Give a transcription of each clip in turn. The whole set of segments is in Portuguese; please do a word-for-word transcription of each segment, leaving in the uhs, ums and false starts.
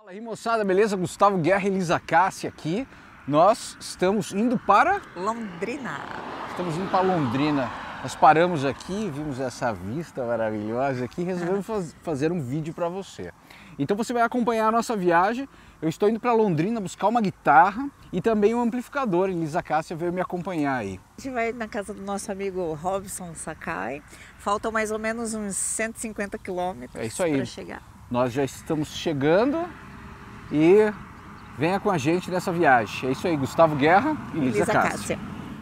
Fala aí, moçada, beleza? Gustavo Guerra e Lisa Cássia aqui. Nós estamos indo para Londrina. Estamos indo para Londrina. Nós paramos aqui, vimos essa vista maravilhosa aqui e resolvemos faz, fazer um vídeo para você. Então você vai acompanhar a nossa viagem. Eu estou indo para Londrina buscar uma guitarra e também um amplificador. E Lisa Cássia veio me acompanhar aí. A gente vai na casa do nosso amigo Robson Sakai. Faltam mais ou menos uns cento e cinquenta quilômetros É isso aí. para chegar. Nós já estamos chegando e venha com a gente nessa viagem. É isso aí, Gustavo Guerra e Lisa, Lisa Cássia. Cássia.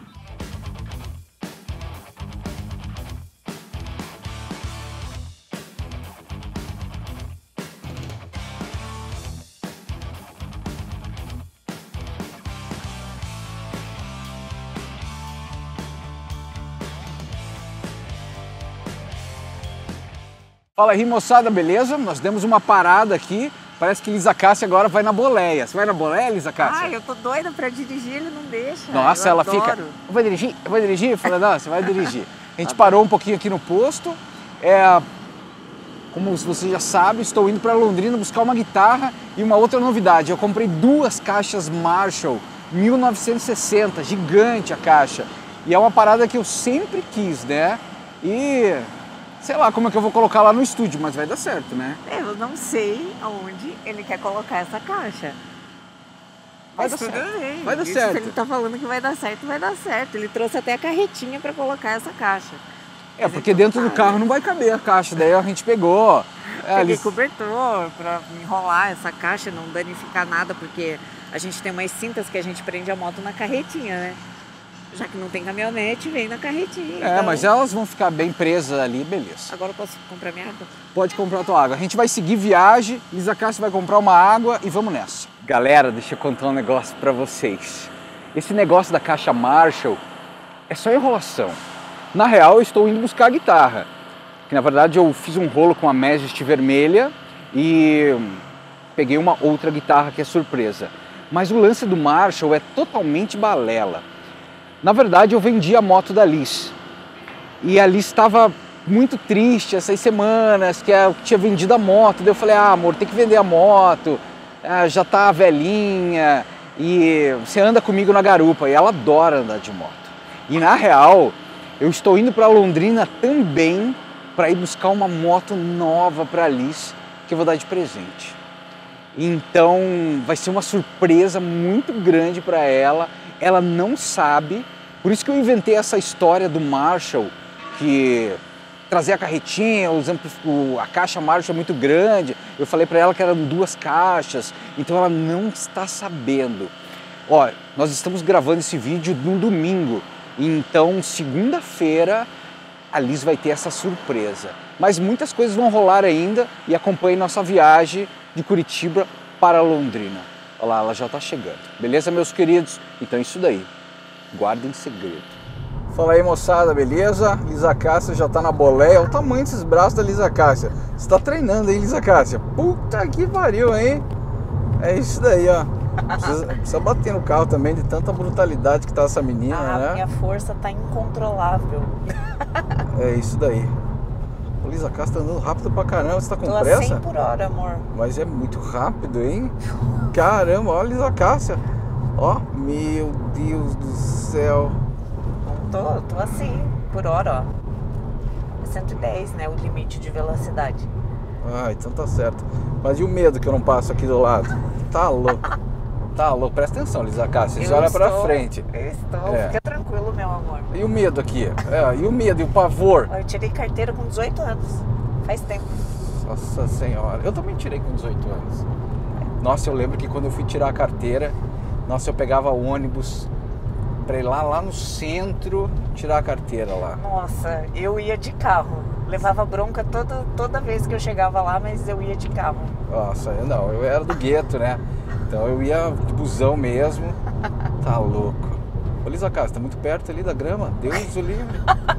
Fala aí, moçada, beleza? Nós demos uma parada aqui. Parece que Lisa Cássia agora vai na boleia. Você vai na boleia, Lisa Cássia? Ai, eu tô doida pra dirigir, ele não deixa. Nossa, eu ela adoro. fica... Eu vou dirigir? Eu vou dirigir? Eu falei, não, você vai dirigir. A gente parou um pouquinho aqui no posto. É... Como você já sabe, estou indo para Londrina buscar uma guitarra e uma outra novidade. Eu comprei duas caixas Marshall mil novecentos e sessenta, gigante a caixa. E é uma parada que eu sempre quis, né? E... sei lá como é que eu vou colocar lá no estúdio, mas vai dar certo, né? Eu não sei aonde ele quer colocar essa caixa. Vai Mas dar tudo certo. bem. Vai dar Isso, certo. se ele tá falando que vai dar certo, vai dar certo. Ele trouxe até a carretinha para colocar essa caixa. É, porque dentro do carro não vai caber a caixa, daí a gente pegou. É, Peguei eles... cobertor para enrolar essa caixa, não danificar nada, porque a gente tem umas cintas que a gente prende a moto na carretinha, né? Já que não tem caminhonete, vem na carretinha. É, então... mas elas vão ficar bem presas ali, beleza. Agora eu posso comprar minha água? Pode comprar a tua água. A gente vai seguir viagem, Lisa Cássia vai comprar uma água e vamos nessa. Galera, deixa eu contar um negócio pra vocês. Esse negócio da caixa Marshall é só enrolação. Na real, eu estou indo buscar a guitarra. Que na verdade eu fiz um rolo com a Majesty vermelha e peguei uma outra guitarra que é surpresa. Mas o lance do Marshall é totalmente balela. Na verdade, eu vendi a moto da Liz. E a Liz estava muito triste essas semanas, que eu tinha vendido a moto. Daí eu falei, ah, amor, tem que vender a moto, já tá velhinha, e você anda comigo na garupa. E ela adora andar de moto. E na real, eu estou indo para Londrina também para ir buscar uma moto nova para a Liz, que eu vou dar de presente. Então, vai ser uma surpresa muito grande para ela. Ela não sabe, por isso que eu inventei essa história do Marshall, que trazer a carretinha, os ampli- a caixa Marshall é muito grande. Eu falei para ela que eram duas caixas, então ela não está sabendo. Ó, nós estamos gravando esse vídeo no domingo, então segunda-feira a Liz vai ter essa surpresa. Mas muitas coisas vão rolar ainda e acompanhe nossa viagem de Curitiba para Londrina. Olha lá, ela já está chegando. Beleza, meus queridos? Então é isso daí. Guardem segredo. Fala aí, moçada, beleza? Lisa Cássia já tá na boleia. Olha o tamanho desses braços da Lisa Cássia. Você tá treinando, hein, Lisa Cássia? Puta que pariu, hein? É isso daí, ó. Precisa, precisa bater no carro também de tanta brutalidade que tá essa menina, Ah, né? minha força tá incontrolável. É isso daí. Ô, Lisa Cássia tá andando rápido pra caramba. Você tá com Tô a pressa? cem por hora, amor. Mas é muito rápido, hein? Caramba, olha a Lisa Cássia. Ó, meu Deus do céu. Tô, tô assim, por hora, ó. É cento e dez, né? O limite de velocidade. Ah, então tá certo. Mas e o medo que eu não passo aqui do lado? Tá louco. Tá louco. Presta atenção, Lisa Cássia. Você Eu olha estou, pra frente. Eu estou. É. Fica tranquilo, meu amor. E o medo aqui? É, e o medo e o pavor? Eu tirei carteira com dezoito anos. Faz tempo. Nossa Senhora. Eu também tirei com dezoito anos. Nossa, eu lembro que quando eu fui tirar a carteira, nossa, eu pegava ônibus pra ir lá, lá no centro tirar a carteira lá. Nossa, eu ia de carro. Levava bronca toda, toda vez que eu chegava lá, mas eu ia de carro. Nossa, eu não, eu era do gueto, né? Então eu ia de busão mesmo. Tá louco. Ô, Lisa Cássia, tá muito perto ali da grama. Deus o livre.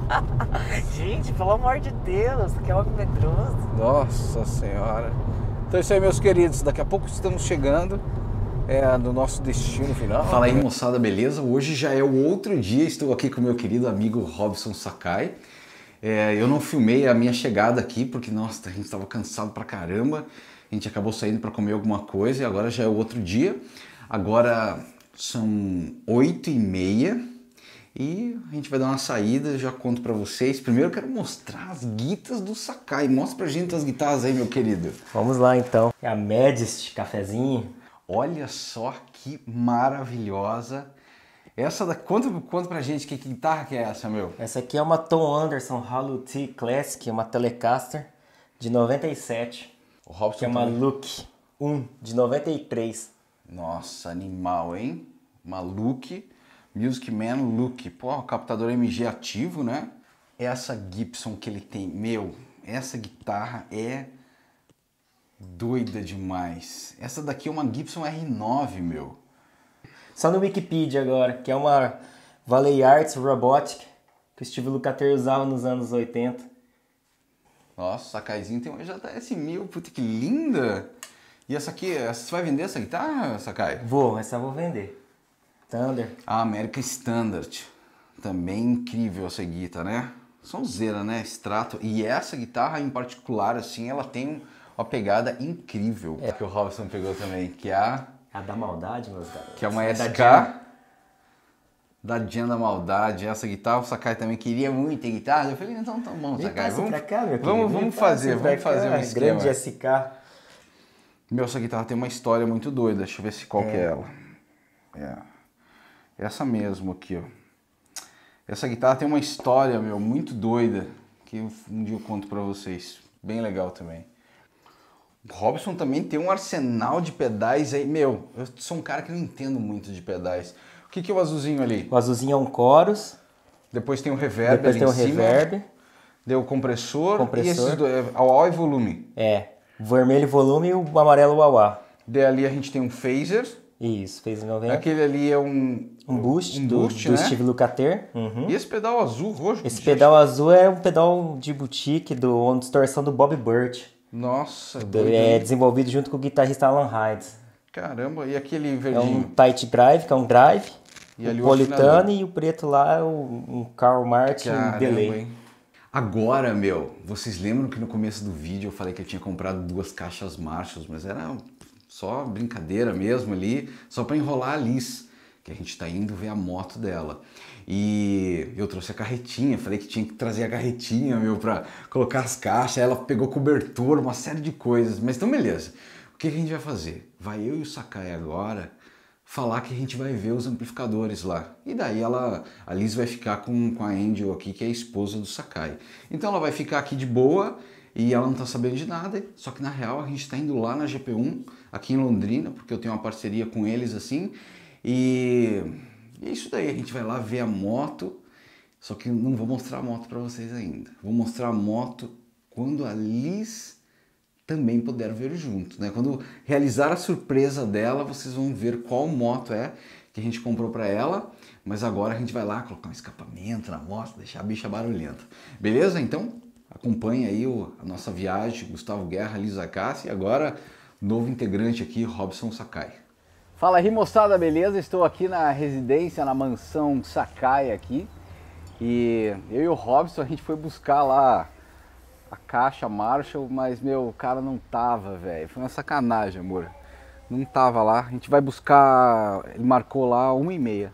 Gente, pelo amor de Deus, que homem medroso. Nossa Senhora. Então é isso aí, meus queridos. Daqui a pouco estamos chegando é, no nosso destino final. Fala aí, moçada, beleza? Hoje já é o outro dia. Estou aqui com o meu querido amigo Robson Sakai. É, eu não filmei a minha chegada aqui porque, nossa, a gente estava cansado pra caramba. A gente acabou saindo para comer alguma coisa e agora já é outro dia. Agora são oito e meia e a gente vai dar uma saída, já conto para vocês. Primeiro eu quero mostrar as guitas do Sakai. Mostra pra gente as guitarras aí, meu querido. Vamos lá então. É a Medist, cafezinho. Olha só que maravilhosa. Essa da... Conta, conta pra gente que, que guitarra que é essa, meu? Essa aqui é uma Tom Anderson Hollow T Classic, uma Telecaster de noventa e sete. O Robson que é uma também. Look um de noventa e três. Nossa, animal, hein? Uma Look, Music Man Look. Pô, o captador M G ativo, né? Essa Gibson que ele tem, meu, essa guitarra é doida demais. Essa daqui é uma Gibson R nove, meu. Só no Wikipedia agora, que é uma Valley Arts Robotic, que o Steve Lukather usava nos anos oitenta. Nossa, o Sakaizinho tem uma J S mil, puta que linda! E essa aqui, você vai vender essa guitarra, Sakai? Vou, essa eu vou vender. Thunder. A American Standard, também incrível essa guitarra, né? Sonzeira, né? Extrato. E essa guitarra em particular, assim, ela tem uma pegada incrível. É que o Robson pegou também, que é a... A da maldade, meus garotos. Que é uma é S da K da Diana da Maldade. Essa guitarra, o Sakai também queria muito a guitarra. Eu falei, então tá bom, Sakai. Vamos pra cá, meu querido. Vamos, vamos fazer, vamos fazer um esquema. Grande S K. Meu, essa guitarra tem uma história muito doida. Deixa eu ver se qual é. que é ela. É. Essa mesmo aqui, ó. Essa guitarra tem uma história, meu, muito doida. Que um dia eu conto pra vocês. Bem legal também. O Robson também tem um arsenal de pedais aí. Meu, eu sou um cara que não entendo muito de pedais. O que, que é o azulzinho ali? O azulzinho é um chorus. Depois tem o reverb Depois ali tem em o cima. reverb. Deu o compressor. compressor. E esses dois, é, auau e volume. É, o vermelho volume e o amarelo auau. Daí ali a gente tem um phaser. Isso, fez em noventa. Aquele ali é um... Um boost, um do, boost, do né? Steve Lukather. Uhum. E esse pedal azul, roxo? Esse pedal azul é um pedal de boutique, do, uma distorção do Bob Burt. Nossa, Do, doido, é hein? desenvolvido junto com o guitarrista Alan Hydes. Caramba, e aquele É verdinho? um tight drive, que é um drive. E ali o o Politano afinador. e o preto lá é o- um Carl Martin Caramba, Delay. hein? Agora, meu, vocês lembram que no começo do vídeo eu falei que eu tinha comprado duas caixas Marshalls, mas era só brincadeira mesmo ali, só para enrolar a Liz, que a gente tá indo ver a moto dela. E eu trouxe a carretinha, falei que tinha que trazer a carretinha, meu, pra colocar as caixas, ela pegou cobertor, uma série de coisas, mas então beleza. O que, que a gente vai fazer? Vai eu e o Sakai agora falar que a gente vai ver os amplificadores lá. E daí ela, a Liz vai ficar com, com a Angel aqui, que é a esposa do Sakai. Então ela vai ficar aqui de boa e ela não tá sabendo de nada, só que na real a gente tá indo lá na G P um, aqui em Londrina, porque eu tenho uma parceria com eles assim, e, e é isso daí, a gente vai lá ver a moto, só que não vou mostrar a moto para vocês ainda. Vou mostrar a moto quando a Liz também puder ver junto, né? Quando realizar a surpresa dela, vocês vão ver qual moto é que a gente comprou para ela, mas agora a gente vai lá colocar um escapamento na moto, deixar a bicha barulhenta. Beleza? Então, acompanha aí o, a nossa viagem, Gustavo Guerra, Liz Acassi, e agora novo integrante aqui, Robson Sakai. Fala aí, moçada, beleza? Estou aqui na residência, na mansão Sakai aqui, e eu e o Robson, a gente foi buscar lá a caixa Marshall, mas, meu, o cara não tava, velho. Foi uma sacanagem, amor. Não tava lá. A gente vai buscar... Ele marcou lá uma e meia.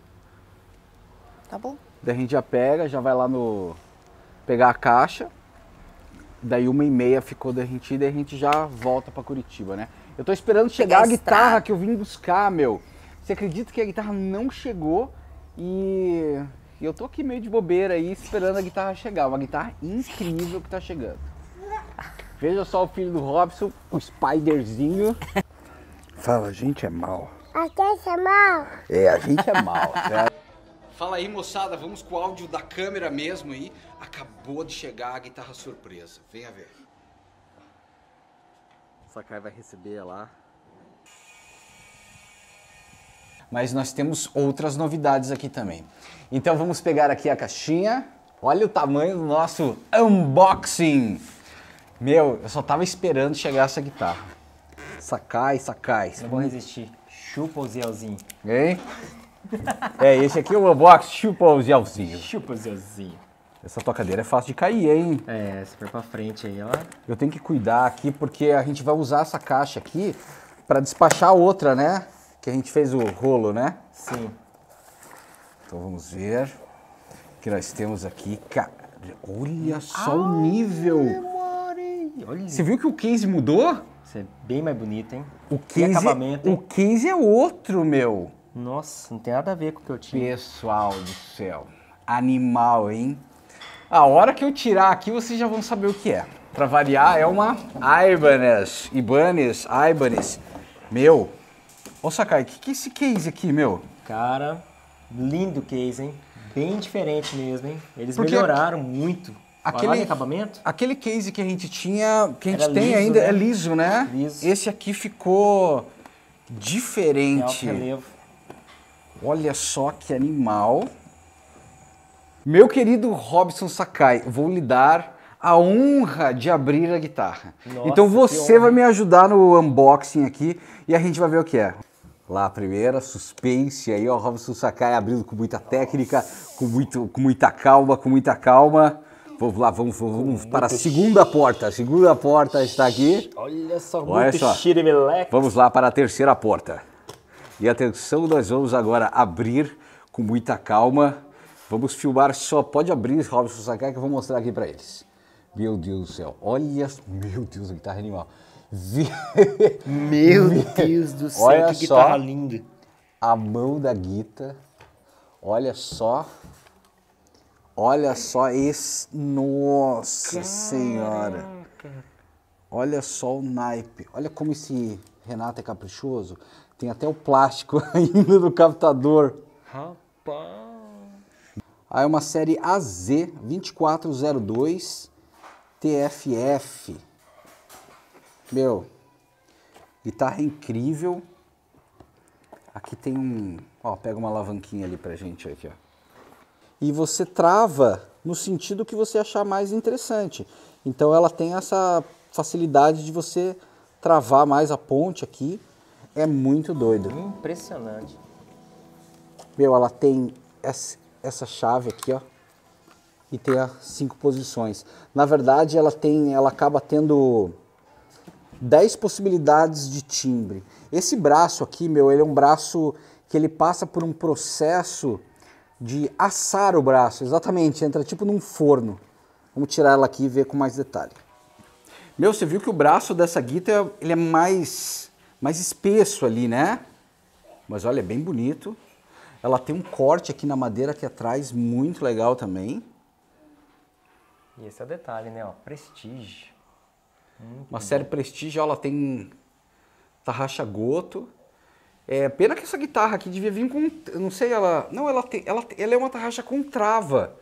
Tá bom. Daí a gente já pega, já vai lá no... Pegar a caixa. Daí uma e meia ficou da gente, daí a gente já volta pra Curitiba, né? Eu tô esperando chegar Pegar a guitarra estrada. que eu vim buscar, meu. Você acredita que a guitarra não chegou? E... E eu tô aqui meio de bobeira aí, esperando a guitarra chegar. Uma guitarra incrível que tá chegando. Veja só o filho do Robson, o Spiderzinho. Fala, a gente é mal. A gente é mal. É, a gente é mal, certo? Fala aí, moçada, vamos com o áudio da câmera mesmo aí. Acabou de chegar a guitarra surpresa. Venha ver. O Sakai vai receber lá. Mas nós temos outras novidades aqui também. Então vamos pegar aqui a caixinha. Olha o tamanho do nosso unboxing. Meu, eu só tava esperando chegar essa guitarra. Sakai, Sakai. Não vou resistir. Chupa o Zelzinho. Hein? É, esse aqui é o unboxing, chupa o gelzinho. Chupa o Zelzinho. Essa tocadeira é fácil de cair, hein? É, se for pra frente aí, ela... Eu tenho que cuidar aqui porque a gente vai usar essa caixa aqui para despachar a outra, né? Que a gente fez o rolo, né? Sim. Então vamos ver o que nós temos aqui. Cara, olha só o nível. Olha. Você viu que o case mudou? Isso é bem mais bonito, hein? O Que case, acabamento, o hein? case é outro, meu. Nossa, não tem nada a ver com o que eu tinha. Pessoal do céu. Animal, hein? A hora que eu tirar aqui, vocês já vão saber o que é. Pra variar, é uma Ibanez. Ibanez, Ibanez. Meu, ô Sakai, o que, que é esse case aqui, meu? Cara, lindo case, hein? Bem diferente mesmo, hein? Eles Porque melhoraram muito. Aquele Olha o acabamento. Aquele case que a gente tinha, que a gente Era tem liso, ainda, né? é liso, né? Liso. Esse aqui ficou Tem alto diferente. relevo. Olha só que animal. Meu querido Robson Sakai, vou lhe dar a honra de abrir a guitarra. Nossa, então que você honra. vai me ajudar no unboxing aqui e a gente vai ver o que é. Lá a primeira, suspense aí, ó, Robson Sakai abrindo com muita técnica, com, muito, com muita calma, com muita calma. Vamos lá, vamos, vamos para a segunda porta. A segunda porta está aqui. Olha só, Olha muito só. xiremeleque. Vamos lá para a terceira porta. E atenção, nós vamos agora abrir com muita calma. Vamos filmar só. Pode abrir, Robson Sakai, que eu vou mostrar aqui para eles. Meu Deus do céu. Olha, meu Deus, a guitarra animal. Meu Deus do céu, Olha que só. guitarra linda. A mão da guita. Olha só. Olha só esse. Nossa Caraca. Senhora. Olha só o naipe. Olha como esse Renato é caprichoso. Tem até o plástico ainda do captador. Rapaz. Aí uma série A Z vinte e quatro zero dois T F F. Meu, guitarra incrível. Aqui tem um... Ó, pega uma alavanquinha ali pra gente aqui, ó. E você trava no sentido que você achar mais interessante. Então ela tem essa facilidade de você travar mais a ponte aqui. É muito doido. Impressionante. Meu, ela tem essa, essa chave aqui, ó. E tem as cinco posições. Na verdade, ela tem, ela acaba tendo dez possibilidades de timbre. Esse braço aqui, meu, ele é um braço que ele passa por um processo de assar o braço. Exatamente, entra tipo num forno. Vamos tirar ela aqui e ver com mais detalhe. Meu, você viu que o braço dessa guitarra, ele é mais, mais espesso ali, né? Mas olha, é bem bonito. Ela tem um corte aqui na madeira aqui atrás, muito legal também. E esse é o detalhe, né? Ó, Prestige. Muito Uma bom. série Prestige, ó, ela tem tarraxa goto. É, pena que essa guitarra aqui devia vir com, eu não sei, ela, não, ela tem, ela, ela é uma tarraxa com trava.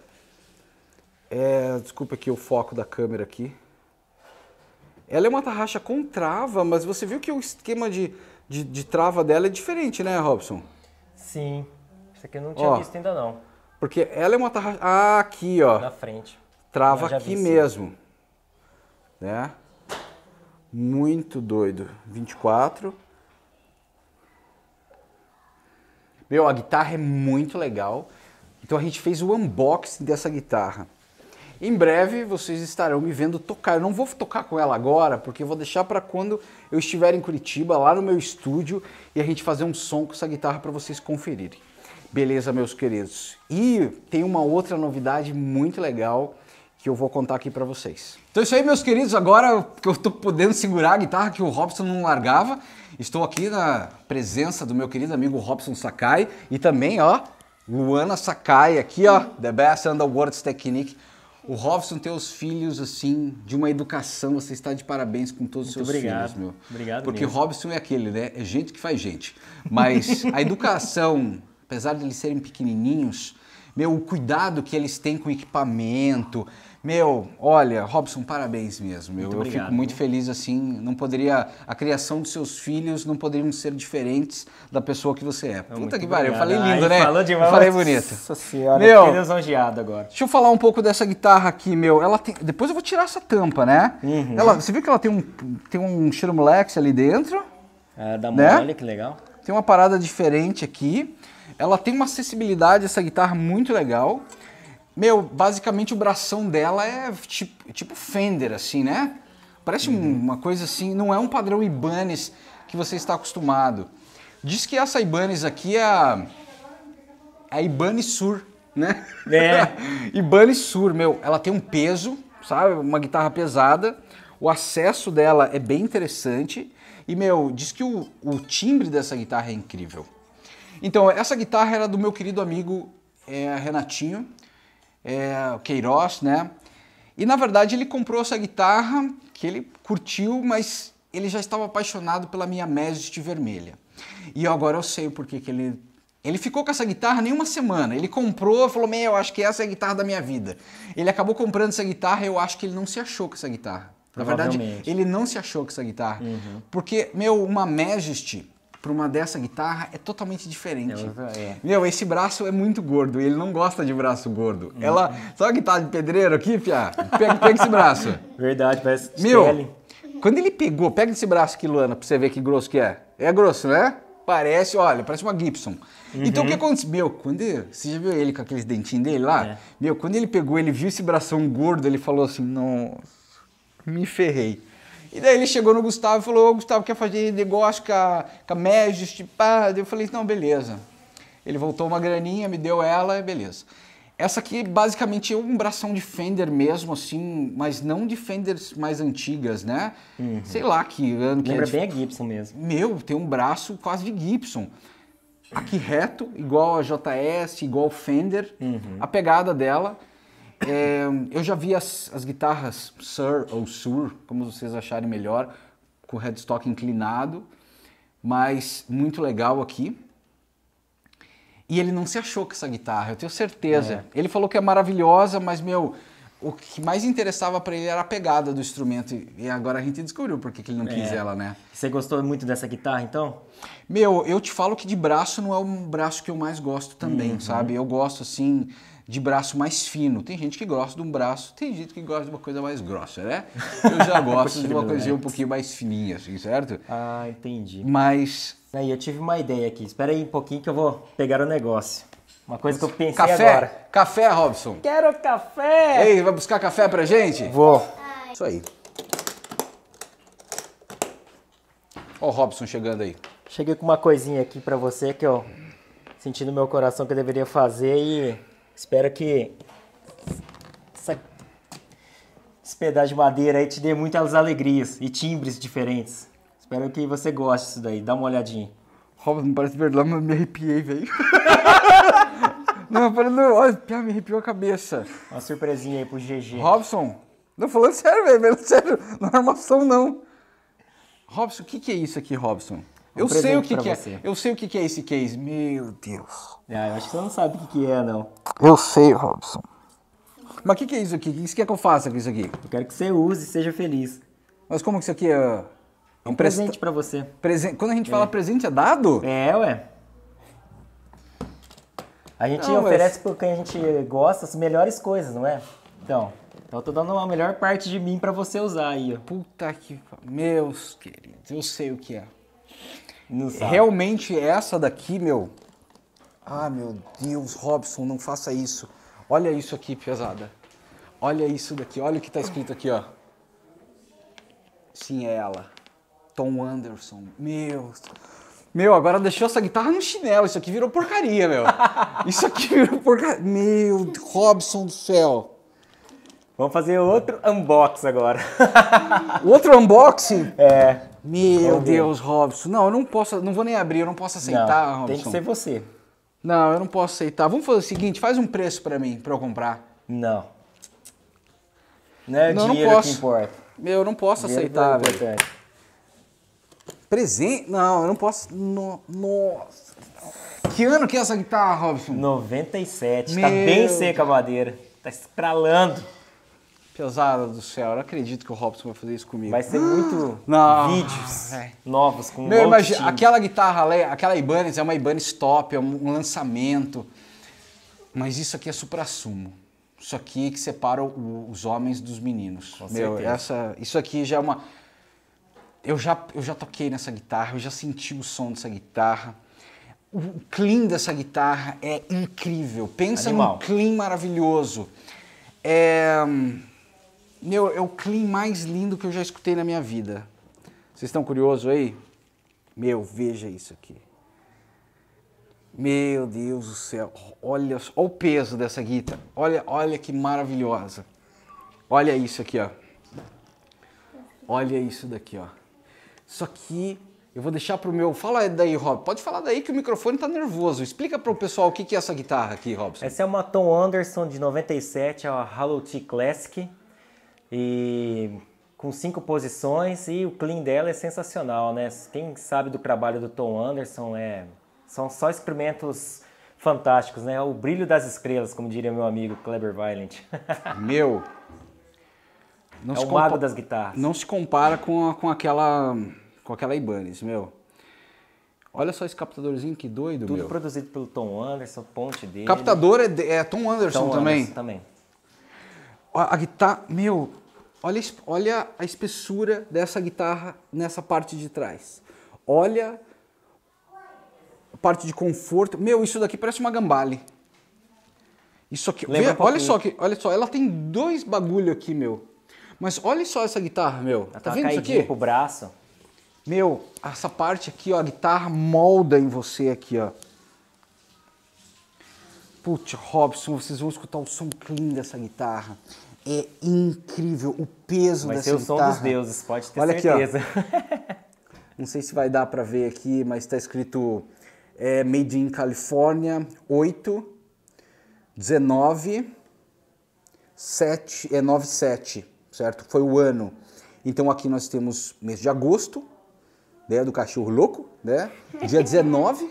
É, desculpa aqui o foco da câmera aqui. Ela é uma tarraxa com trava, mas você viu que o esquema de, de, de trava dela é diferente, né, Robson? Sim. Isso aqui eu não tinha Ó. visto ainda não. Porque ela é uma tarraxa, ah, aqui, ó. Na frente. Trava Eu já aqui vi, sim. mesmo, né? Muito doido. vinte e quatro. Meu, a guitarra é muito legal. Então a gente fez o unboxing dessa guitarra. Em breve vocês estarão me vendo tocar. Eu não vou tocar com ela agora, porque eu vou deixar para quando eu estiver em Curitiba, lá no meu estúdio, e a gente fazer um som com essa guitarra para vocês conferirem. Beleza, meus queridos? E tem uma outra novidade muito legal que eu vou contar aqui para vocês. Então é isso aí, meus queridos. Agora que eu tô podendo segurar a guitarra que o Robson não largava, estou aqui na presença do meu querido amigo Robson Sakai e também, ó, Luana Sakai aqui, ó, The Best Underworld Technique. O Robson tem os filhos, assim, de uma educação, você está de parabéns com todos os seus obrigado. filhos, meu. Obrigado Porque mesmo. Robson é aquele, né? É gente que faz gente. Mas a educação, apesar de eles serem pequenininhos, meu, o cuidado que eles têm com o equipamento, meu, olha, Robson, parabéns mesmo, meu. Muito Eu obrigado, fico muito viu? feliz, assim, não poderia, a criação dos seus filhos não poderiam ser diferentes da pessoa que você é. Puta Muito que pariu, eu falei obrigado. lindo, Ai, né? Falou demais. Eu falei bonito. Nossa senhora, Meu. fiquei lisonjeado agora. Deixa eu falar um pouco dessa guitarra aqui, meu. Ela tem... Depois eu vou tirar essa tampa, né? Uhum. Ela... Você viu que ela tem um, tem um Chiromolex ali dentro? Ah, da Né? mão, olha que legal. Tem uma parada diferente aqui. Ela tem uma acessibilidade, essa guitarra, muito legal. Meu, basicamente o bração dela é tipo, tipo Fender, assim, né? Parece um, Uhum. uma coisa assim, não é um padrão Ibanez que você está acostumado. Diz que essa Ibanez aqui é a, a Ibanez Sur, né? É. Ibanez Sur, meu, ela tem um peso, sabe? Uma guitarra pesada. O acesso dela é bem interessante. E, meu, diz que o, o timbre dessa guitarra é incrível. Então, essa guitarra era do meu querido amigo é, Renatinho, é, Queiroz, né? E, na verdade, ele comprou essa guitarra que ele curtiu, mas ele já estava apaixonado pela minha Majesty vermelha. E agora eu sei o porquê que ele... Ele ficou com essa guitarra nem uma semana. Ele comprou e falou, meu, eu acho que essa é a guitarra da minha vida. Ele acabou comprando essa guitarra e eu acho que ele não se achou com essa guitarra. Na verdade, ele não se achou com essa guitarra. Uhum. Porque, meu, uma Majesty para uma dessa guitarra é totalmente diferente. É, é. Meu, esse braço é muito gordo e ele não gosta de braço gordo. Uhum. Ela, sabe a guitarra de pedreiro aqui, Pia? Pega, pega esse braço. Verdade, parece Meu, pele. Quando ele pegou, pega esse braço aqui, Luana, pra você ver que grosso que é. É grosso, né? Parece, olha, parece uma Gibson. Uhum. Então o que aconteceu? Meu, quando ele, você já viu ele com aqueles dentinhos dele lá? É. Meu, quando ele pegou, ele viu esse bração gordo, ele falou assim, nossa, me ferrei. E daí ele chegou no Gustavo e falou, ô Gustavo, quer fazer negócio com a, com a Majesty? Pá. Eu falei, não, beleza. Ele voltou uma graninha, me deu ela, beleza. Essa aqui basicamente é um bração de Fender mesmo, assim, mas não de Fenders mais antigas, né? Uhum. Sei lá que ano que Lembra é. bem a Gibson mesmo. Meu, tem um braço quase de Gibson. Aqui reto, igual a J S, igual Fender, uhum. A pegada dela. É, eu já vi as, as guitarras Sur ou Sur, como vocês acharem melhor, com o headstock inclinado, mas muito legal aqui. E ele não se achou com essa guitarra, eu tenho certeza. É. Ele falou que é maravilhosa, mas, meu, o que mais interessava pra ele era a pegada do instrumento. E agora a gente descobriu por que ele não quis é. ela, né? Você gostou muito dessa guitarra, então? Meu, eu te falo que de braço não é um braço que eu mais gosto também, uhum. sabe? Eu gosto, assim, de braço mais fino. Tem gente que gosta de um braço, tem gente que gosta de uma coisa mais grossa, né? Eu já gosto de uma coisinha um pouquinho mais fininha, assim, certo? Ah, entendi. Mas... Aí, eu tive uma ideia aqui. Espera aí um pouquinho que eu vou pegar o negócio. Uma coisa que eu pensei café? agora. Café, Robson? Quero café! Ei, vai buscar café pra gente? Vou. Isso aí. Ó o Robson chegando aí. Cheguei com uma coisinha aqui pra você que eu senti no meu coração que eu deveria fazer e espero que essa... esse pedaço de madeira aí te dê muitas alegrias e timbres diferentes. Espero que você goste disso daí. Dá uma olhadinha. Robson, não parece verdade, mas me arrepiei, velho. Não, falando, olha, me arrepiou a cabeça. Uma surpresinha aí pro G G. Robson, não falando sério, velho, falando sério, não é armação, não. Robson, o que, que é isso aqui, Robson? Um eu sei o que, que é. Eu sei o que, que é esse case. Meu Deus. Ah, eu acho que você não sabe o que, que é, não. Eu sei, Robson. Mas o que, que é isso aqui? O que você quer que eu faça com isso aqui? Eu quero que você use e seja feliz. Mas como que isso aqui é... É um presente pra você. Presen... Quando a gente é. fala presente, é dado? É, ué. A gente não, oferece mas... por quem a gente gosta as melhores coisas, não é? Então, eu tô dando a melhor parte de mim pra você usar aí, ó. Puta que... Meus queridos, eu sei o que é. Não sabe. Realmente essa daqui, meu... Ah, meu Deus, Robson, não faça isso. Olha isso aqui, pesada. Olha isso daqui, olha o que tá escrito aqui, ó. Sim, é ela. Tom Anderson, meu... Meu, agora deixou essa guitarra no chinelo, isso aqui virou porcaria, meu. Isso aqui virou porcaria. Meu, Robson do céu. Vamos fazer outro unboxing agora. Outro unboxing? É. Meu Deus, Robson. Não, eu não posso, não vou nem abrir, eu não posso aceitar, não, Robson. Tem que ser você. Não, eu não posso aceitar. Vamos fazer o seguinte, faz um preço pra mim, pra eu comprar. Não. Não é o não, dinheiro não posso. que importa. Meu, eu não posso aceitar, velho. Presente? Não, eu não posso... No... Nossa. Que ano que é essa guitarra, Robson? noventa e sete. Meu... Tá bem seca a madeira. Tá estralando. Pesada do céu. Eu não acredito que o Robson vai fazer isso comigo. Vai ser muito não. vídeos é. novos com Meu, imagina, aquela guitarra, aquela Ibanez é uma Ibanez top, é um lançamento. Mas isso aqui é supra-sumo. Isso aqui que separa o, os homens dos meninos. Com Meu, certeza. essa, isso aqui já é uma... Eu já, eu já toquei nessa guitarra, eu já senti o som dessa guitarra. O clean dessa guitarra é incrível. Pensa Animal. num clean maravilhoso. É... Meu, é o clean mais lindo que eu já escutei na minha vida. Vocês estão curiosos aí? Meu, veja isso aqui. Meu Deus do céu. Olha, olha o peso dessa guitarra. Olha, olha que maravilhosa. Olha isso aqui, ó. Olha isso daqui, ó. Isso aqui, eu vou deixar pro meu... Fala daí, Rob. Pode falar daí que o microfone tá nervoso. Explica pro pessoal o que que é essa guitarra aqui, Robson. Essa é uma Tom Anderson de noventa e sete, a Hollow T Classic. E com cinco posições, e o clean dela é sensacional, né? Quem sabe do trabalho do Tom Anderson, é... são só experimentos fantásticos, né? O brilho das estrelas, como diria meu amigo Kleber Violent. Meu... Não é o mago das guitarras. Não se compara com, a, com aquela com aquela Ibanez, meu. Olha só esse captadorzinho, que doido, Tudo meu. produzido pelo Tom Anderson, ponte dele. Captador é, de, é Tom Anderson Tom também? Anderson também. A, a guitarra, meu, olha, olha a espessura dessa guitarra nessa parte de trás. Olha a parte de conforto. Meu, isso daqui parece uma gambale. Isso aqui, vê, um olha só, que, olha só, ela tem dois bagulho aqui, meu. Mas olha só essa guitarra, meu. Ela tá tá vendo isso aqui? pro braço. Meu, essa parte aqui, ó, a guitarra molda em você aqui, ó. Putz, Robson, vocês vão escutar o som clean dessa guitarra. É incrível o peso vai dessa guitarra. Vai ser o som dos deuses, pode ter olha certeza. Aqui, ó. Não sei se vai dar pra ver aqui, mas tá escrito é, Made in California, oito, dezenove, sete, é nove sete. Certo? Foi o ano. Então aqui nós temos mês de agosto, né, do cachorro louco, né? Dia dezenove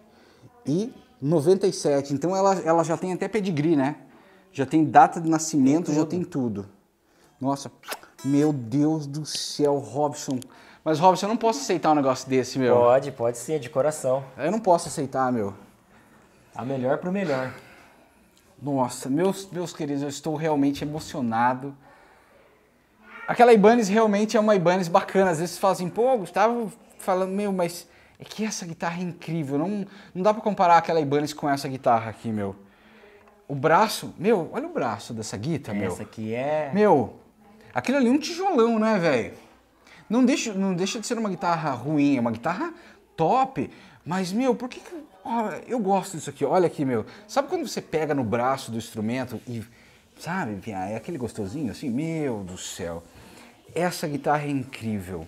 e noventa e sete. Então ela, ela já tem até pedigree, né? Já tem data de nascimento, tem já tem tudo. Nossa, meu Deus do céu, Robson. Mas Robson, eu não posso aceitar um negócio desse, meu. Pode, pode ser, de coração. Eu não posso aceitar, meu. A melhor pro melhor. Nossa, meus, meus queridos, eu estou realmente emocionado. Aquela Ibanez realmente é uma Ibanez bacana. Às vezes você fala assim, pô, Gustavo falando, meu, mas é que essa guitarra é incrível. Não, não dá pra comparar aquela Ibanez com essa guitarra aqui, meu. O braço, meu, olha o braço dessa guitarra, meu. Essa aqui é... Meu, aquilo ali é um tijolão, né, velho? Não deixa, não deixa de ser uma guitarra ruim, é uma guitarra top. Mas, meu, por que que... Ó, eu gosto disso aqui, olha aqui, meu. Sabe quando você pega no braço do instrumento e... Sabe, é aquele gostosinho assim? Meu do céu. Essa guitarra é incrível.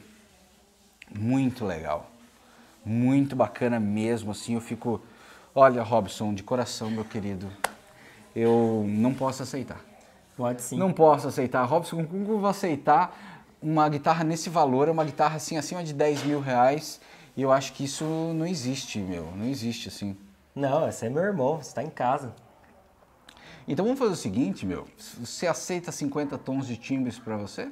Muito legal. Muito bacana mesmo, assim, eu fico... Olha, Robson, de coração, meu querido, eu não posso aceitar. Pode sim. Não posso aceitar. Robson, como eu vou aceitar uma guitarra nesse valor? É uma guitarra, assim, acima de dez mil reais. E eu acho que isso não existe, meu. Não existe, assim. Não, esse é meu irmão, você tá em casa. Então vamos fazer o seguinte, meu. Você aceita cinquenta tons de timbres pra você?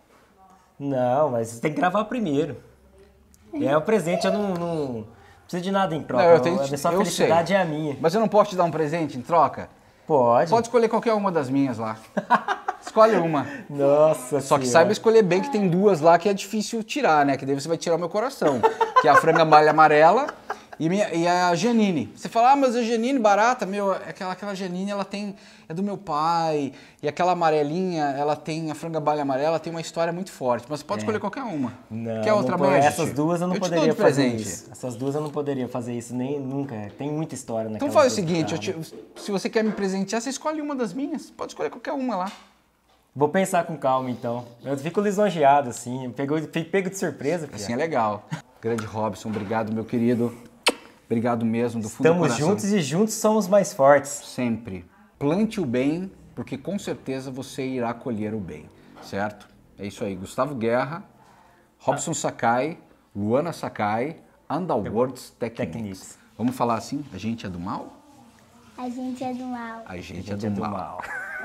Não, mas você tem que gravar primeiro. É um presente, eu não, não preciso de nada em troca. Não, eu tenho, a sua eu felicidade sei. é a minha. Mas eu não posso te dar um presente em troca? Pode. Pode escolher qualquer uma das minhas lá. Escolhe uma. Nossa Só que senhora. saiba escolher bem que tem duas lá que é difícil tirar, né? Que daí você vai tirar o meu coração. Que é a franga malha amarela e, minha, e a Janine. Você fala, ah, mas a Janine barata, meu, aquela, aquela Janine, ela tem, é do meu pai. E aquela amarelinha, ela tem, a franga balha amarela tem uma história muito forte. Mas você pode é. escolher qualquer uma. Não, Quer outra não, Magic? Essas duas eu não eu poderia fazer presente. isso. Essas duas eu não poderia fazer isso, nem nunca. Tem muita história naquela. Então faz o seguinte, eu te, se você quer me presentear, você escolhe uma das minhas. Pode escolher qualquer uma lá. Vou pensar com calma, então. Eu fico lisonjeado, assim. Pego, pego de surpresa. Pia. Assim é legal. Grande Robson, obrigado, meu querido. Obrigado mesmo, do fundo Estamos do coração. juntos e juntos somos mais fortes. Sempre. Plante o bem, porque com certeza você irá colher o bem, certo? É isso aí. Gustavo Guerra, Robson Sakai, Luana Sakai, Underworlds Techniques. Techniques. Vamos falar assim? A gente é do mal? A gente é do mal. A gente, a gente é, do é do mal. mal.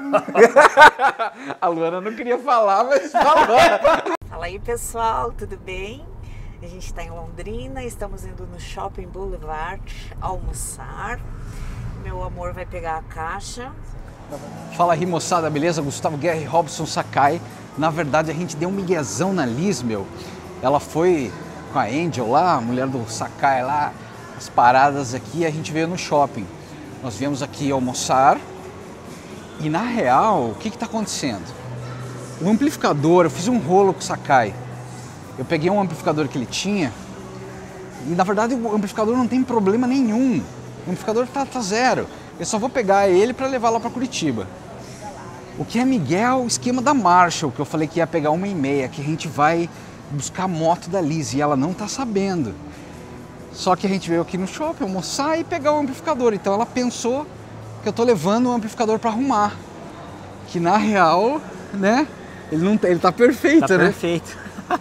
A Luana não queria falar, mas falou. Fala aí, pessoal, tudo bem? A gente está em Londrina, estamos indo no Shopping Boulevard almoçar. Meu amor vai pegar a caixa. Fala aí, moçada, beleza? Gustavo Guerra e Robson Sakai. Na verdade, a gente deu um miguezão na Liz, meu. Ela foi com a Angel lá, a mulher do Sakai lá, as paradas aqui, a gente veio no shopping. Nós viemos aqui almoçar e na real, o que está acontecendo? O amplificador, eu fiz um rolo com o Sakai. Eu peguei um amplificador que ele tinha e na verdade o amplificador não tem problema nenhum. O amplificador tá, tá zero. Eu só vou pegar ele para levar lá para Curitiba. O que é Miguel é o esquema da Marshall, que eu falei que ia pegar uma e meia, que a gente vai buscar a moto da Liz e ela não tá sabendo. Só que a gente veio aqui no shopping almoçar e pegar o amplificador. Então ela pensou que eu tô levando o amplificador para arrumar. Que na real, né, ele, não, ele tá perfeito, tá né? perfeito.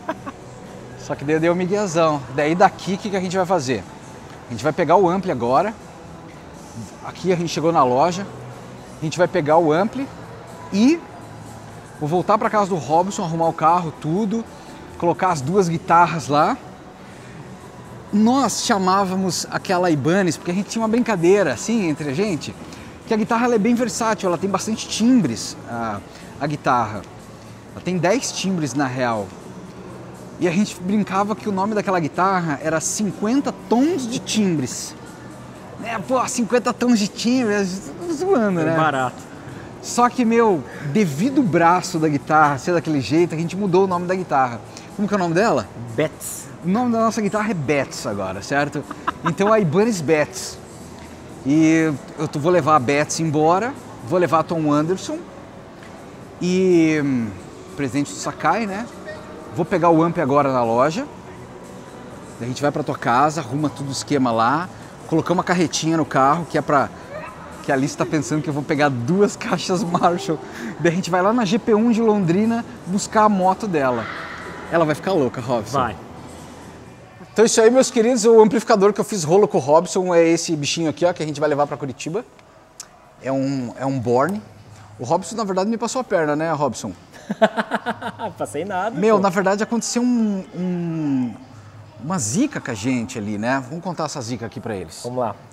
Só que daí deu o miguezão. Daí daqui, o que, que a gente vai fazer? A gente vai pegar o ampli agora. Aqui a gente chegou na loja. A gente vai pegar o ampli e vou voltar para casa do Robson, arrumar o carro, tudo. Colocar as duas guitarras lá. Nós chamávamos aquela Ibanez, porque a gente tinha uma brincadeira assim entre a gente, que a guitarra ela é bem versátil, ela tem bastante timbres, a, a guitarra. Ela tem dez timbres na real. E a gente brincava que o nome daquela guitarra era cinquenta tons de timbres. É, pô, cinquenta tons de timbres, zoando, né? É barato. Só que, meu, devido o braço da guitarra ser daquele jeito, a gente mudou o nome da guitarra. Como que é o nome dela? Betts. O nome da nossa guitarra é Betts agora, certo? Então a Ibanez Betts. E eu vou levar a Betts embora, vou levar a Tom Anderson e hum, presente do Sakai, né? Vou pegar o amp agora na loja. A gente vai pra tua casa, arruma tudo o esquema lá, colocamos uma carretinha no carro, que é pra... que a Alice tá pensando que eu vou pegar duas caixas Marshall. Daí a gente vai lá na G P um de Londrina buscar a moto dela. Ela vai ficar louca, Robson. Vai. Então isso aí, meus queridos, o amplificador que eu fiz rolo com o Robson é esse bichinho aqui, ó, que a gente vai levar para Curitiba. É um, é um Borne. O Robson, na verdade, me passou a perna, né, Robson? Passei nada. Meu, pô. na verdade, aconteceu um, um, uma zica com a gente ali, né? Vamos contar essa zica aqui para eles. Vamos lá.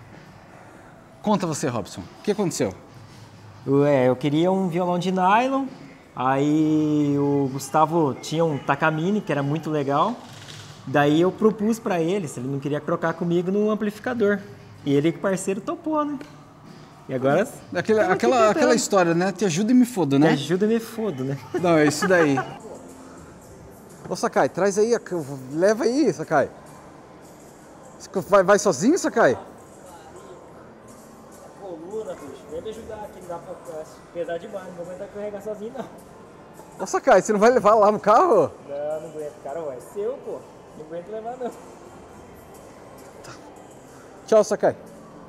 Conta você, Robson. O que aconteceu? Ué, eu queria um violão de nylon, aí o Gustavo tinha um Takamine, que era muito legal. Daí eu propus pra ele se ele não queria trocar comigo no amplificador. E ele, parceiro, topou, né? E agora... Aquela, aquela, aquela história, né? Te ajuda e me fodo, né? Me ajuda e me fodo, né? Não, é isso daí. Ô, Sakai, traz aí, leva aí, Sakai. Vai, vai sozinho, Sakai? Coluna, bicho, vem me ajudar aqui, não dá pra pesar demais, não vou aguentar carregar sozinho, não. Ô, Sakai, você não vai levar lá no carro? Não, não aguento, cara, ué, é seu, pô. Não aguento levar, não. Tá. Tchau, Sakai.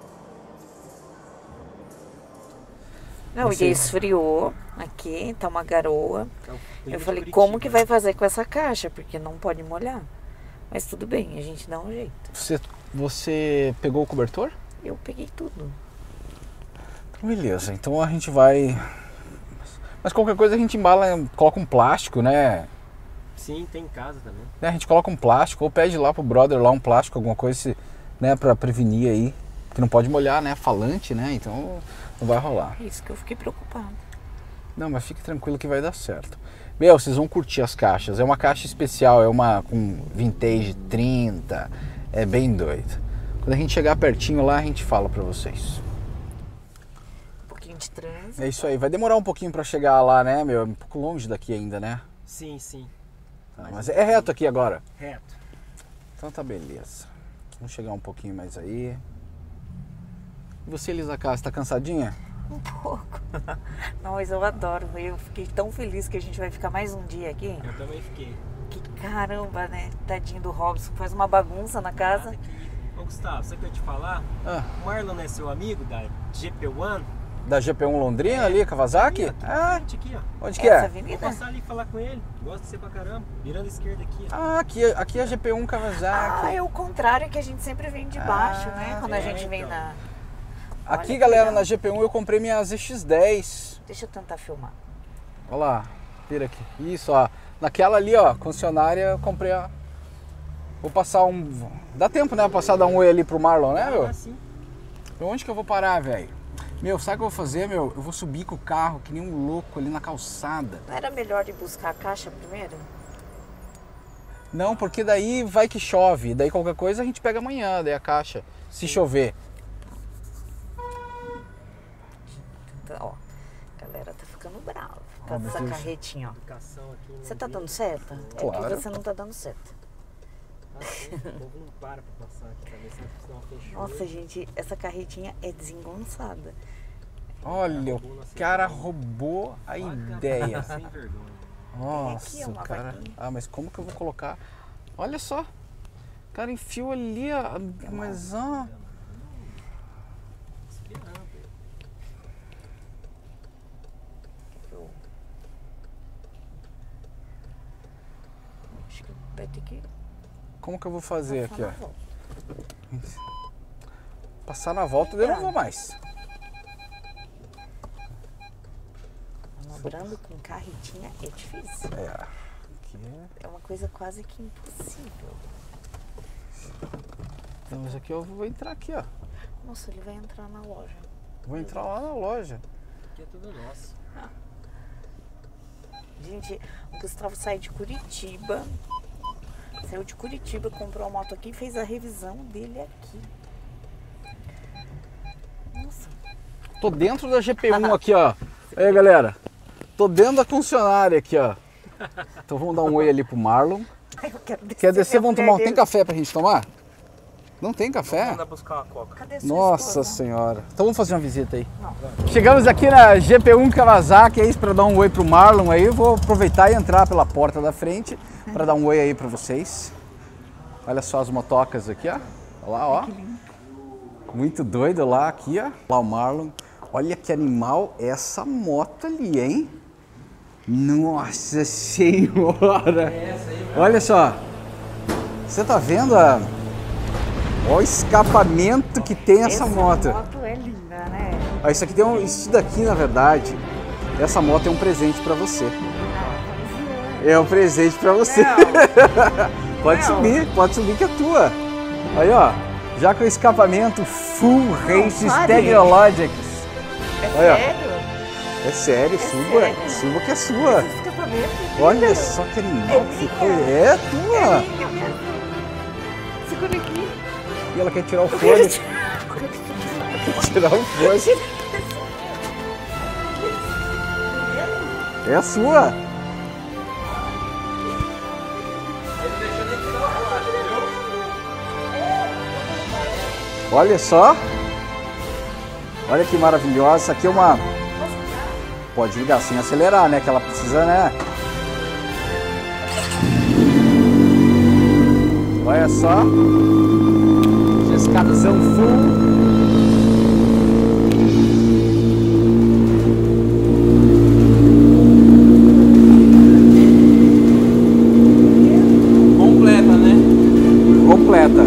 Não, e esfriou aqui, tá uma garoa. Eu falei, como que vai fazer com essa caixa? Porque não pode molhar. Mas tudo bem, a gente dá um jeito. Você, você pegou o cobertor? Eu peguei tudo. Beleza, então a gente vai... Mas qualquer coisa a gente embala, coloca um plástico, né? Sim, tem em casa também. A gente coloca um plástico ou pede lá pro brother lá um plástico, alguma coisa, né, pra prevenir aí. Que não pode molhar, né? Falante, né? Então não vai rolar. Isso que eu fiquei preocupada. Não, mas fique tranquilo que vai dar certo. Meu, vocês vão curtir as caixas. É uma caixa especial, é uma com vintage trinta. É bem doido. Quando a gente chegar pertinho lá, a gente fala pra vocês. Um pouquinho de trânsito. É isso aí. Vai demorar um pouquinho pra chegar lá, né, meu? É um pouco longe daqui ainda, né? Sim, sim. Tá, mas é reto aqui agora. Reto. Então tá beleza. Vamos chegar um pouquinho mais aí. E você, Elisa Cássia, tá cansadinha? Um pouco. Não, mas eu adoro. Eu fiquei tão feliz que a gente vai ficar mais um dia aqui. Eu também fiquei. Que caramba, né? Tadinho do Robson, faz uma bagunça na casa. Ô Gustavo, sabe o que eu ia te falar? Ah, O Marlon é seu amigo da G P um? da G P um Londrina ali, Kawasaki? Aqui, Ah, aqui, aqui, ó. onde que Essa é? Vou avenida? passar ali e falar com ele. Gosto de você pra caramba. Virando a esquerda aqui, ó. Ah, aqui, aqui é a G P um Kawasaki. Ah, é o contrário que a gente sempre vem de baixo, Ah, né? Quando a é, gente vem então. na... Aqui, Olha que galera, legal. na G P um eu comprei minha Z X dez. Deixa eu tentar filmar. Olha lá, vira aqui. Isso, ó. Naquela ali, ó, concessionária, eu comprei a... Vou passar um... Dá tempo, né? Passar dar um oi ali pro Marlon, né, meu? Ah, sim. Onde que eu vou parar, velho? Meu, sabe o que eu vou fazer, meu? Eu vou subir com o carro que nem um louco ali na calçada. Não era melhor ir buscar a caixa primeiro? Não, porque daí vai que chove, daí qualquer coisa a gente pega amanhã, daí a caixa, se chover. Ó, a galera tá ficando brava com Oh, essa Deus. carretinha, ó. Você tá dando seta? Claro. É que você não tá dando seta. O povo não para pra passar aqui, talvez se não fechou. Nossa, gente, essa carretinha é desengonçada. Olha, o cara roubou a ideia. Sem vergonha. Nossa, Aqui é uma cara. vaquinha. Ah, mas como que eu vou colocar? Olha só. O cara enfiou ali, ó, mas ó. Acho que vai ter que Como que eu vou fazer aqui, passar na ó? volta. Passar na volta, daí eu não vou mais. Manobrando com carretinha é difícil. É. Aqui é. É uma coisa quase que impossível. Não, mas aqui eu vou entrar aqui, ó. Nossa, ele vai entrar na loja. Vou entrar lá na loja. Aqui é tudo nosso. Gente, o Gustavo sai de Curitiba. Saiu de Curitiba, comprou a moto aqui e fez a revisão dele aqui. Nossa. Tô dentro da G P um aqui, ó. Aí, galera. Tô dentro da concessionária aqui, ó. Então vamos dar um oi ali pro Marlon. Eu quero descer. Quer descer? minha Vamos mulher tomar. dele. Tem café pra gente tomar? Não tem café? Vamos buscar uma coca. Cadê sua Nossa esposa? senhora. Então vamos fazer uma visita aí. Não. Chegamos aqui na G P um Kawasaki, é isso, para dar um oi pro Marlon aí. Eu vou aproveitar e entrar pela porta da frente para dar um oi aí para vocês. Olha só as motocas aqui, ó. Olha lá, ó. Muito doido lá aqui, ó. Lá o Marlon. Olha que animal essa moto ali, hein? Nossa senhora. Olha só. Você tá vendo a... Olha o escapamento que tem essa, Essa moto. moto é linda, né? Ah, isso aqui tem um, isso daqui, na verdade, essa moto é um presente pra você. É um presente pra você. Pode Não. subir, pode subir que é tua. Aí, ó, já com o escapamento Full Race pare. Technologics. É Olha. sério? É sério, suba, sério? suba que é sua. Esse escapamento é Olha lindo. só que animal É que minha. ficou. É tua. É linda mesmo. Segura aqui. E ela quer tirar o fone. Quer tirar o fone. É a sua. Olha só. Olha que maravilhosa. Essa aqui é uma... Pode ligar sem acelerar, né? Que ela precisa, né? Olha só. Escapizão full. Completa, né? Completa.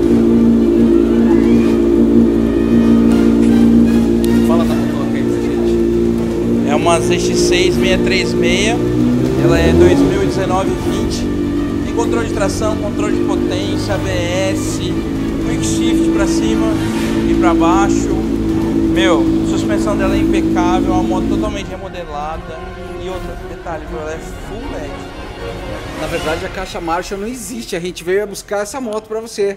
Fala da motoca aí, gente. É uma Z X seis seiscentos e trinta e seis. Ela é dois mil e dezenove vinte. Tem controle de tração, controle de potência, A B S, quick shift pra cima e pra baixo. Meu, a suspensão dela é impecável, é uma moto totalmente remodelada. E outra, detalhe, meu, ela é full L E D. Na verdade, a caixa Marshall não existe. A gente veio buscar essa moto pra você.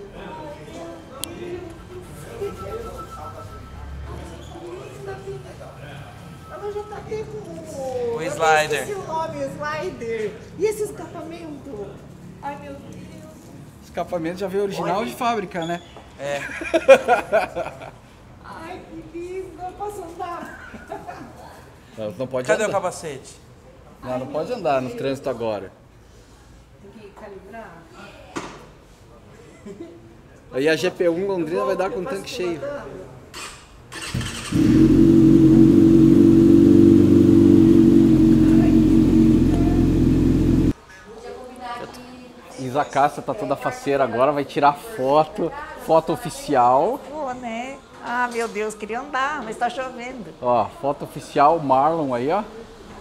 Ela já tá até com O slider. Eu esqueci o nome, o slider. E esse escapamento? Ai, meu Deus. Escapamento já veio original de fábrica, né? É. Ai, que lindo. Eu posso andar? Não, não pode Cadê o andar. capacete? Não, não pode andar no trânsito agora. Tem que calibrar. Aí a G P um Londrina vai dar com o tanque cheio. Isa Cássia tá toda faceira agora, vai tirar foto, foto oficial. Pô, né? Ah, meu Deus, queria andar, mas tá chovendo. Ó, foto oficial, Marlon aí, ó.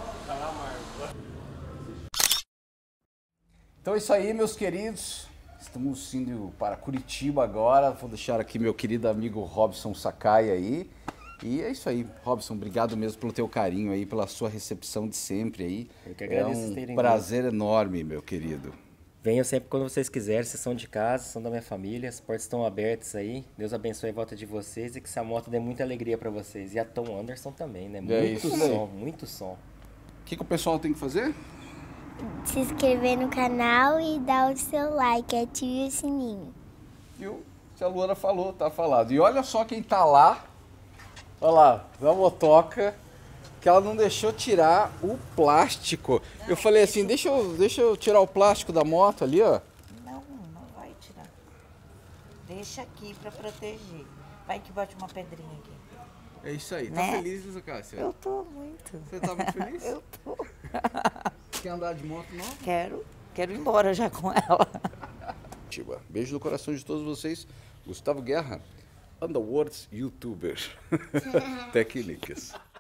Então é isso aí, meus queridos. Estamos indo para Curitiba agora. Vou deixar aqui meu querido amigo Robson Sakai aí. E é isso aí, Robson, obrigado mesmo pelo teu carinho aí, pela sua recepção de sempre aí. Eu que agradeço é um terem prazer enorme, meu querido. Venham sempre quando vocês quiserem, vocês são de casa, são da minha família, as portas estão abertas aí. Deus abençoe a volta de vocês e que essa moto dê muita alegria pra vocês. E a Tom Anderson também, né? Muito É isso aí. som, muito som. O que, que o pessoal tem que fazer? Se inscrever no canal e dar o seu like, ative o sininho. Viu? Se a Luana falou, tá falado. E olha só quem tá lá. Olha lá, da motoca, que ela não deixou tirar o plástico. Não, eu falei assim, deixa deixa eu, deixa eu tirar o plástico da moto ali, ó. Não, não vai tirar. Deixa aqui pra proteger. Vai que bate uma pedrinha aqui. É isso aí. Tá Né? feliz, Luísa Cássia? Eu tô muito. Você tá muito feliz? Eu tô. Quer andar de moto nova? Quero, quero ir embora já com ela. Beijo no coração de todos vocês. Gustavo Guerra, Underworlds YouTuber. Técnicas.